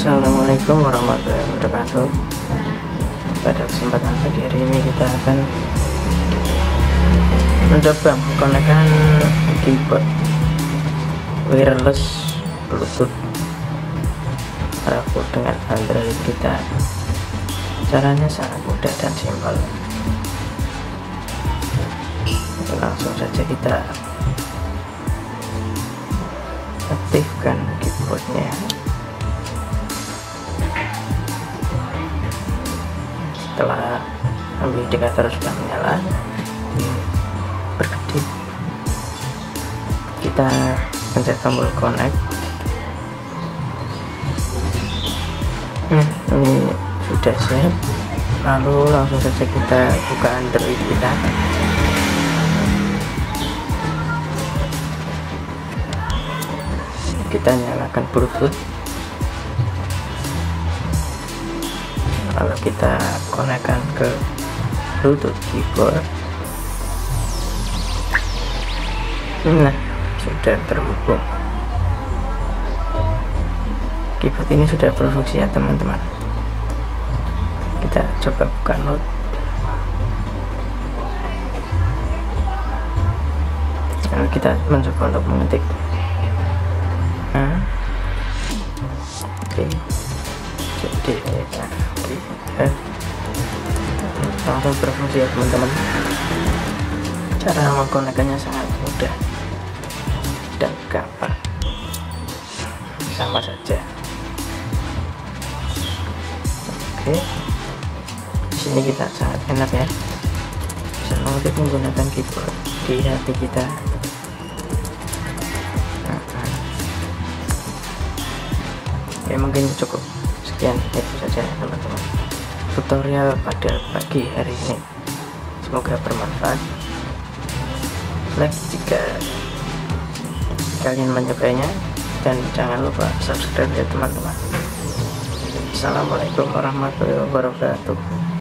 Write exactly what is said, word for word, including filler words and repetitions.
Assalamualaikum warahmatullahi wabarakatuh. Pada kesempatan pagi hari ini kita akan mencoba mengkonekkan keyboard wireless Bluetooth Raku dengan Android kita. Caranya sangat mudah dan simpel. Langsung saja kita aktifkan keyboardnya. Setelah ambil indikator sudah menyala berkedip, kita pencet tombol connect. Nah, ini sudah siap. Lalu langsung saja kita buka Android kita. Kita nyalakan Bluetooth, lalu kita konekkan ke Bluetooth keyboard. Nah, sudah terhubung. Keyboard ini sudah berfungsi ya teman-teman. Kita coba buka note. Lalu kita mencoba untuk mengetik. Nah, oke, jadi oke, eh, langsung berfungsi ya teman-teman. Cara mengkonekkannya sangat mudah dan gampang, sama saja. Oke, di sini kita sangat enak ya, bisa mengetik menggunakan keyboard di H P kita. Ya, mungkin cukup sekian itu saja teman-teman tutorial pada pagi hari ini. Semoga bermanfaat. Like jika kalian menyukainya, dan jangan lupa subscribe ya teman-teman. Assalamualaikum warahmatullahi wabarakatuh.